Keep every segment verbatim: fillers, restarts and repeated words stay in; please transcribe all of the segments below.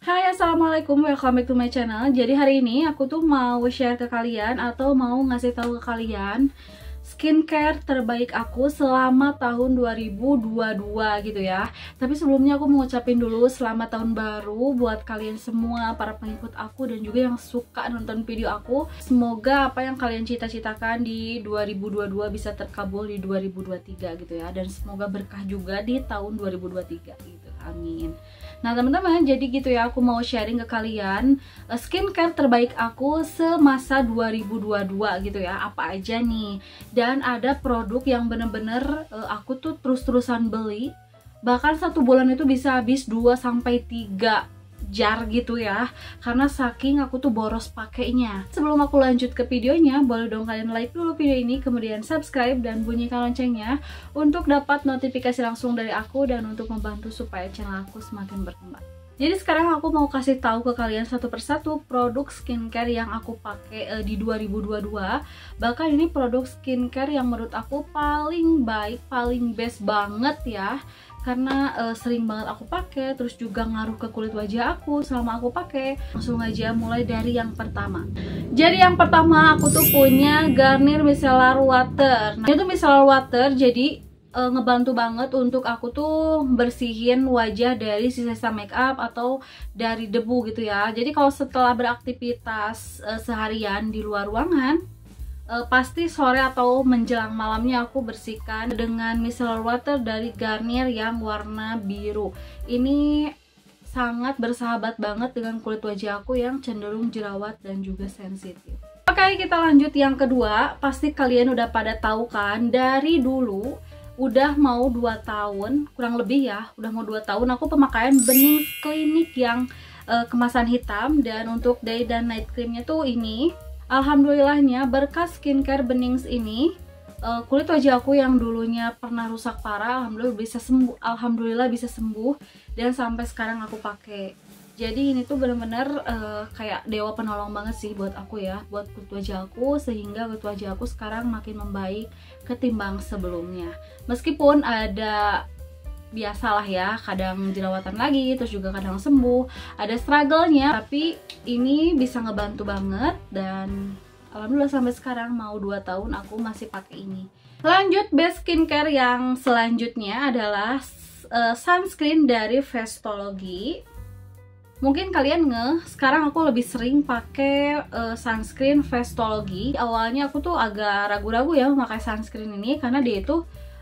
Hai, assalamualaikum, welcome back to my channel. Jadi hari ini aku tuh mau share ke kalian atau mau ngasih tahu ke kalian skincare terbaik aku selama tahun dua ribu dua puluh dua gitu ya. Tapi sebelumnya aku mau ngucapin dulu selamat tahun baru buat kalian semua, para pengikut aku dan juga yang suka nonton video aku. Semoga apa yang kalian cita-citakan di dua ribu dua puluh dua bisa terkabul di dua ribu dua puluh tiga gitu ya. Dan semoga berkah juga di tahun dua ribu dua puluh tiga gitu. Amin. Nah teman-teman, jadi gitu ya, aku mau sharing ke kalian uh, skincare terbaik aku semasa dua ribu dua puluh dua gitu ya. Apa aja nih. Dan ada produk yang bener-bener uh, aku tuh terus-terusan beli. Bahkan satu bulan itu bisa habis dua sampai tiga jar gitu ya. Karena saking aku tuh boros pakainya. Sebelum aku lanjut ke videonya, boleh dong kalian like dulu video ini, kemudian subscribe dan bunyikan loncengnya untuk dapat notifikasi langsung dari aku dan untuk membantu supaya channel aku semakin berkembang. Jadi sekarang aku mau kasih tahu ke kalian satu persatu produk skincare yang aku pakai uh, di dua ribu dua puluh dua. Bahkan ini produk skincare yang menurut aku paling baik, paling best banget ya. Karena uh, sering banget aku pakai, terus juga ngaruh ke kulit wajah aku selama aku pakai. Langsung aja mulai dari yang pertama. Jadi yang pertama aku tuh punya Garnier Micellar Water. Nah, itu Micellar Water jadi uh, ngebantu banget untuk aku tuh bersihin wajah dari sisa-sisa makeup atau dari debu gitu ya. Jadi kalau setelah beraktivitas uh, seharian di luar ruangan, Uh, pasti sore atau menjelang malamnya aku bersihkan dengan micellar water dari Garnier yang warna biru. Ini sangat bersahabat banget dengan kulit wajah aku yang cenderung jerawat dan juga sensitif. Oke, kita lanjut yang kedua. Pasti kalian udah pada tahu kan, dari dulu udah mau dua tahun, kurang lebih ya, udah mau dua tahun aku pemakaian bening klinik yang uh, kemasan hitam. Dan untuk day dan night creamnya tuh ini, alhamdulillahnya berkat skincare Benings ini, uh, kulit wajah aku yang dulunya pernah rusak parah, alhamdulillah bisa sembuh, alhamdulillah bisa sembuh dan sampai sekarang aku pakai. Jadi ini tuh bener-bener uh, kayak dewa penolong banget sih buat aku ya, buat kulit wajah aku, sehingga kulit wajah aku sekarang makin membaik ketimbang sebelumnya. Meskipun ada biasalah ya, kadang jerawatan lagi, terus juga kadang sembuh, ada struggle-nya, tapi ini bisa ngebantu banget dan alhamdulillah sampai sekarang mau dua tahun aku masih pakai ini. Lanjut, best skincare yang selanjutnya adalah uh, sunscreen dari Festology. Mungkin kalian ngeh, sekarang aku lebih sering pakai uh, sunscreen Festology. Awalnya aku tuh agak ragu-ragu ya memakai sunscreen ini karena dia itu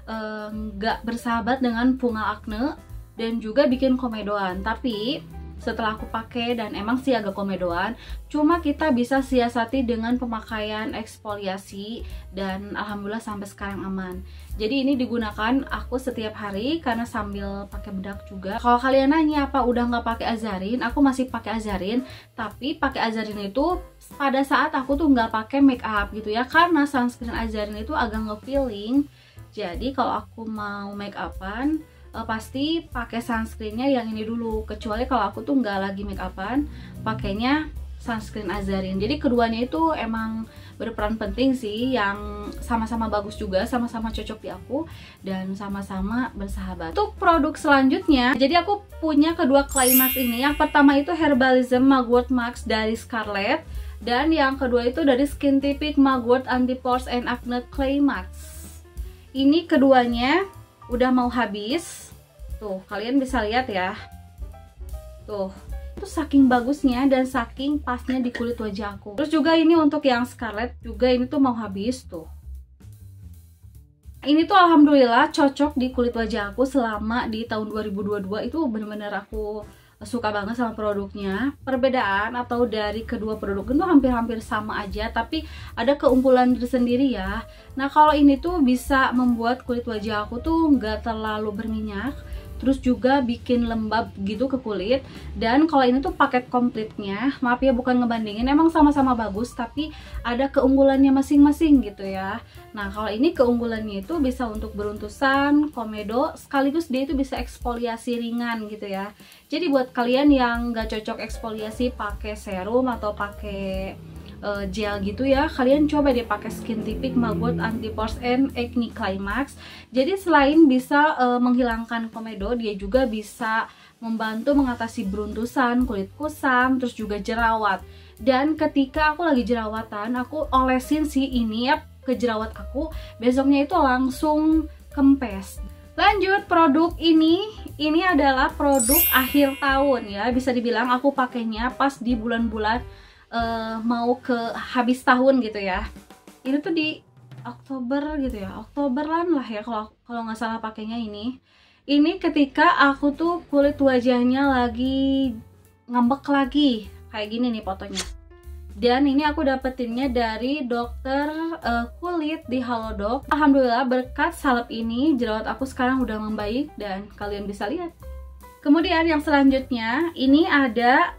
nggak uh, bersahabat dengan fungal akne dan juga bikin komedoan. Tapi setelah aku pakai, dan emang sih agak komedoan, cuma kita bisa siasati dengan pemakaian eksfoliasi dan alhamdulillah sampai sekarang aman. Jadi ini digunakan aku setiap hari karena sambil pakai bedak juga. Kalau kalian nanya apa udah nggak pakai Azarin, aku masih pakai Azarin, tapi pakai Azarin itu pada saat aku tuh nggak pakai make up gitu ya, karena sunscreen Azarin itu agak nge-peeling. Jadi kalau aku mau make upan, uh, pasti pakai sunscreennya yang ini dulu. Kecuali kalau aku tuh nggak lagi make upan, pakainya sunscreen Azarin. Jadi keduanya itu emang berperan penting sih, yang sama-sama bagus juga, sama-sama cocok di aku dan sama-sama bersahabat. Untuk produk selanjutnya, jadi aku punya kedua Climax ini. Yang pertama itu Herbalism Mugwort Max dari Scarlett, dan yang kedua itu dari Skintific Mugwort Anti Pores and Acne Climax. Ini keduanya udah mau habis. Tuh, kalian bisa lihat ya. Tuh, itu saking bagusnya dan saking pasnya di kulit wajah aku. Terus juga ini untuk yang Scarlett juga, ini tuh mau habis tuh. Ini tuh alhamdulillah cocok di kulit wajah aku selama di tahun dua ribu dua puluh dua. Itu bener-bener aku suka banget sama produknya. Perbedaan atau dari kedua produk itu hampir-hampir sama aja, tapi ada keunggulan tersendiri ya. Nah kalau ini tuh bisa membuat kulit wajah aku tuh nggak terlalu berminyak, terus juga bikin lembab gitu ke kulit. Dan kalau ini tuh paket komplitnya, maaf ya bukan ngebandingin, emang sama-sama bagus, tapi ada keunggulannya masing-masing gitu ya. Nah kalau ini keunggulannya itu bisa untuk beruntusan, komedo, sekaligus dia itu bisa eksfoliasi ringan gitu ya. Jadi buat kalian yang nggak cocok eksfoliasi pakai serum atau pakai uh, gel gitu ya, kalian coba deh pakai Skintific Mugwort Anti Pores and Acne Climax. Jadi selain bisa uh, menghilangkan komedo, dia juga bisa membantu mengatasi beruntusan, kulit kusam, terus juga jerawat. Dan ketika aku lagi jerawatan, aku olesin sih ini ya ke jerawat aku, besoknya itu langsung kempes. Lanjut, produk ini ini adalah produk akhir tahun ya, bisa dibilang aku pakainya pas di bulan-bulan uh, mau ke habis tahun gitu ya. Ini tuh di Oktober gitu ya, Oktoberan lah ya kalau kalau nggak salah pakainya ini. Ini ketika aku tuh kulit wajahnya lagi ngambek lagi, kayak gini nih fotonya. Dan ini aku dapetinnya dari dokter uh, kulit di Halodoc. Alhamdulillah berkat salep ini jerawat aku sekarang udah membaik dan kalian bisa lihat. Kemudian yang selanjutnya ini ada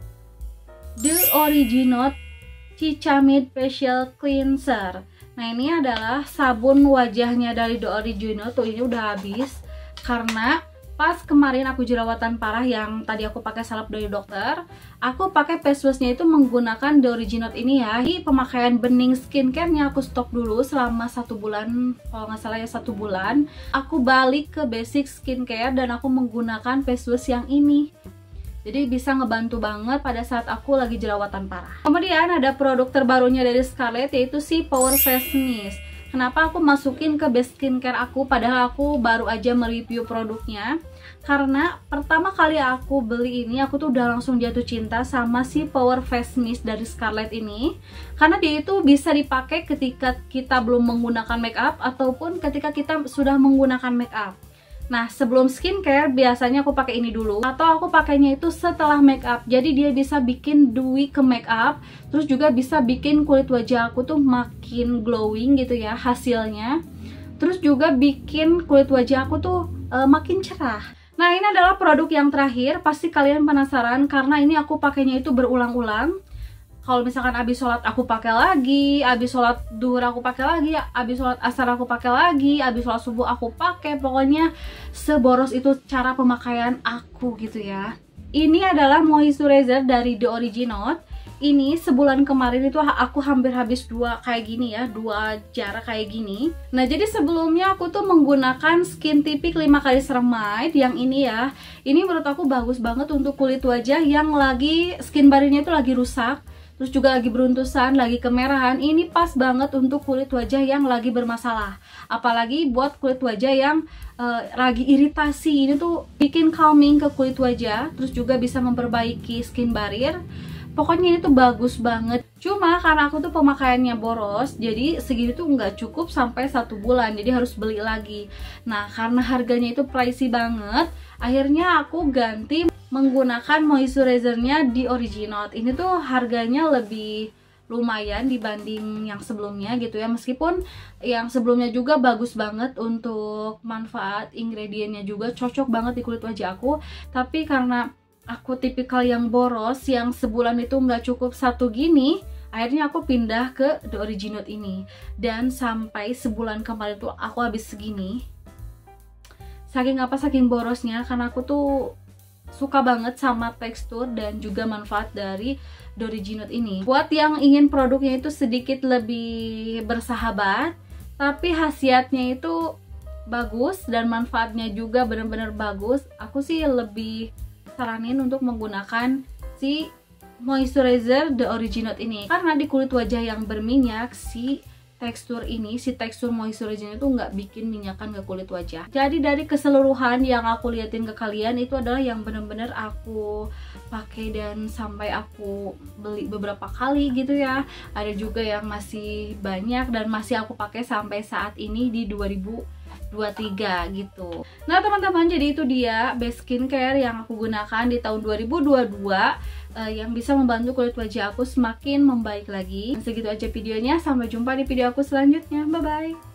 The Originote Cicamide Facial Cleanser. Nah ini adalah sabun wajahnya dari The Originote. Tuh ini udah habis karena pas kemarin aku jerawatan parah yang tadi aku pakai salep dari dokter, aku pakai face washnya itu menggunakan The Originote ini ya. Di pemakaian bening skincare-nya aku stop dulu selama satu bulan, kalau nggak salah ya satu bulan. Aku balik ke basic skincare dan aku menggunakan face wash yang ini. Jadi bisa ngebantu banget pada saat aku lagi jerawatan parah. Kemudian ada produk terbarunya dari Scarlett, yaitu si Power Face Mist. Kenapa aku masukin ke base skincare aku padahal aku baru aja mereview produknya? Karena pertama kali aku beli ini aku tuh udah langsung jatuh cinta sama si Power Face Mist dari Scarlett ini. Karena dia itu bisa dipakai ketika kita belum menggunakan make up ataupun ketika kita sudah menggunakan make up. Nah, sebelum skincare biasanya aku pakai ini dulu atau aku pakainya itu setelah make up. Jadi dia bisa bikin dewy ke make up, terus juga bisa bikin kulit wajah aku tuh makin glowing gitu ya hasilnya. Terus juga bikin kulit wajah aku tuh e, makin cerah. Nah, ini adalah produk yang terakhir. Pasti kalian penasaran karena ini aku pakainya itu berulang-ulang. Kalau misalkan abis sholat aku pakai lagi, abis sholat duhur aku pakai lagi, abis sholat asar aku pakai lagi, abis sholat subuh aku pakai, pokoknya seboros itu cara pemakaian aku gitu ya. Ini adalah moisturizer dari The Originote. Ini sebulan kemarin itu aku hampir habis dua kayak gini ya, dua jar kayak gini. Nah jadi sebelumnya aku tuh menggunakan Skin Tipik lima kali Ceramide yang ini ya. Ini menurut aku bagus banget untuk kulit wajah yang lagi skin barrier-nya itu lagi rusak, terus juga lagi beruntusan, lagi kemerahan. Ini pas banget untuk kulit wajah yang lagi bermasalah. Apalagi buat kulit wajah yang uh, lagi iritasi. Ini tuh bikin calming ke kulit wajah, terus juga bisa memperbaiki skin barrier. Pokoknya ini tuh bagus banget. Cuma karena aku tuh pemakaiannya boros, jadi segini tuh nggak cukup sampai satu bulan. Jadi harus beli lagi. Nah karena harganya itu pricey banget, akhirnya aku ganti menggunakan moisturizernya di Originote. Ini tuh harganya lebih lumayan dibanding yang sebelumnya gitu ya. Meskipun yang sebelumnya juga bagus banget untuk manfaat, ingredientnya juga cocok banget di kulit wajah aku. Tapi karena aku tipikal yang boros, yang sebulan itu nggak cukup satu gini, akhirnya aku pindah ke The Originote ini. Dan sampai sebulan kemarin tuh aku habis segini. Saking apa, saking borosnya, karena aku tuh suka banget sama tekstur dan juga manfaat dari The Originote ini. Buat yang ingin produknya itu sedikit lebih bersahabat, tapi khasiatnya itu bagus dan manfaatnya juga benar-benar bagus, aku sih lebih saranin untuk menggunakan si moisturizer The Originote ini. Karena di kulit wajah yang berminyak, si tekstur ini, si tekstur moisturizer itu nggak bikin minyakan ke kulit wajah. Jadi dari keseluruhan yang aku liatin ke kalian itu adalah yang bener-bener aku pakai dan sampai aku beli beberapa kali gitu ya. Ada juga yang masih banyak dan masih aku pakai sampai saat ini di dua ribu dua puluh tiga gitu. Nah teman-teman, jadi itu dia base skincare yang aku gunakan di tahun dua ribu dua puluh dua uh, yang bisa membantu kulit wajah aku semakin membaik lagi. Segitu aja videonya, sampai jumpa di video aku selanjutnya. Bye bye.